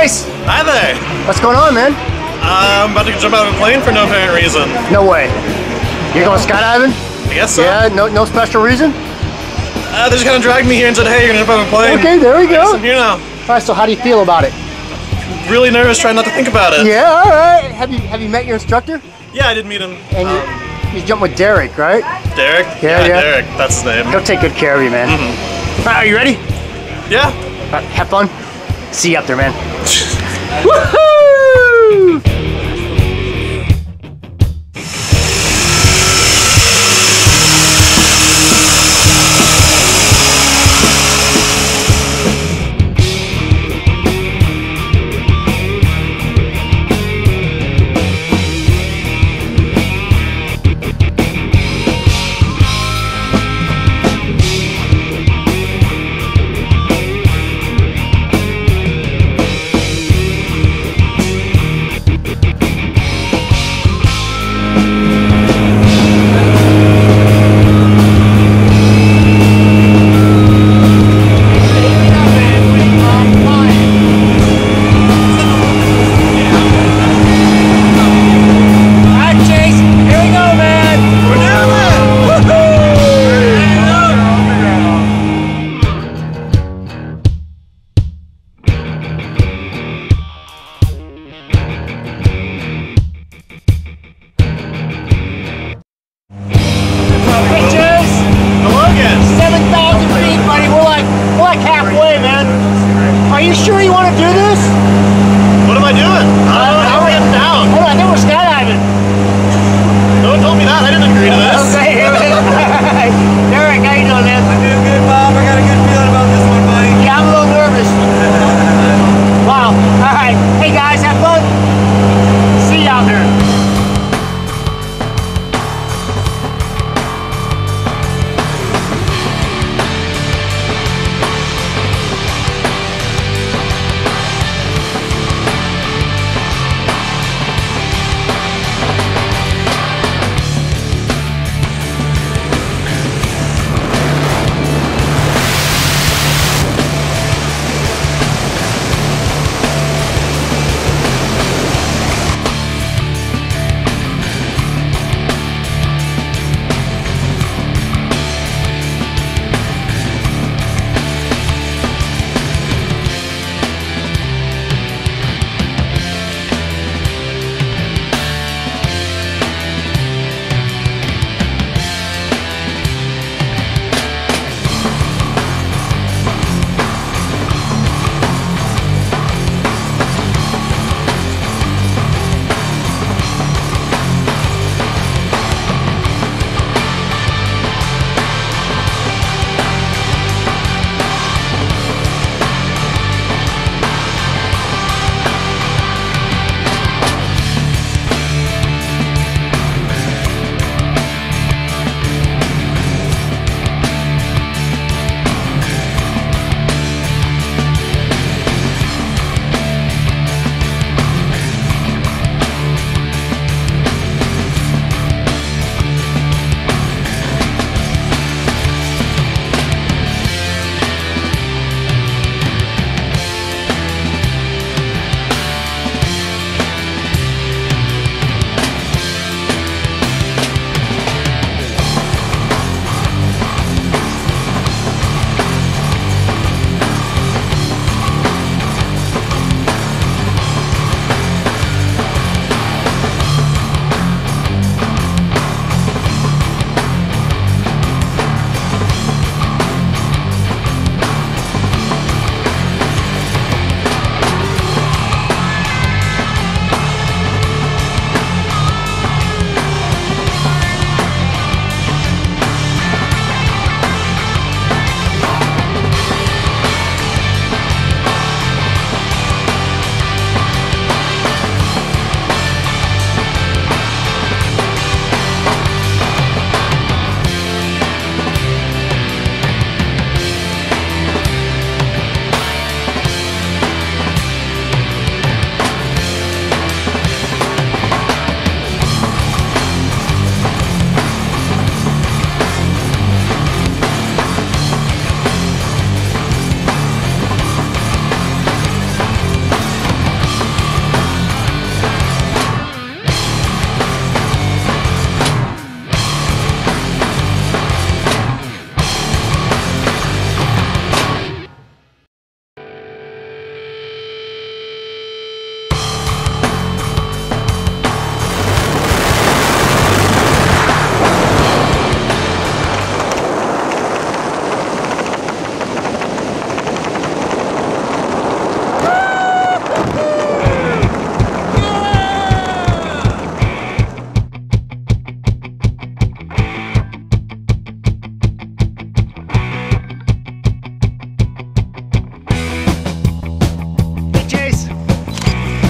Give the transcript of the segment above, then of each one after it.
Chase! Hi there! What's going on, man? I'm about to jump out of a plane for no apparent reason. No way. You're going skydiving? I guess so. Yeah, no special reason? They just kind of dragged me here and said, hey, you're gonna jump out of a plane. Okay, there we go. I'm here now. Alright, so how do you feel about it? Really nervous, trying not to think about it. Yeah, alright. Have you met your instructor? Yeah, I did meet him. And you jumped with Derek, right? Derek? Yeah. Derek, that's his name. He'll take good care of you, man. Alright, are you ready? Yeah. Alright, have fun. See you up there, man. Woohoo! Are you sure you want to do this? What am I doing? How are we getting down? Hold on, I think we're skydiving. No one told me that. I didn't agree to this. Okay, Derek, how you doing, man? I'm doing good, Bob. I got a good feeling about this one, buddy. Yeah, I'm a little nervous. Wow. All right. Hey, guys, have fun. See you out there.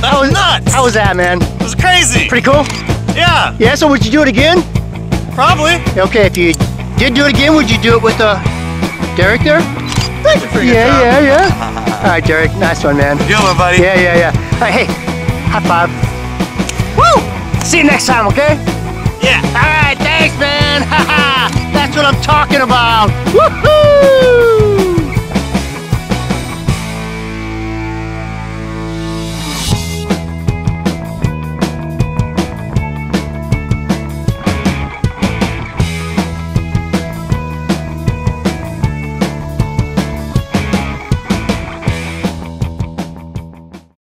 That was nuts. How was that, man? It was crazy. Pretty cool? Yeah, Yeah, so would you do it again? probably. Okay, if you did do it again, would you do it with Derek there? Thank you for your Yeah. All right, Derek, nice one, man. Good one, buddy. Yeah. All right, hey, high five. Woo! See you next time, okay? Yeah. All right, thanks, man. That's what I'm talking about. Woohoo!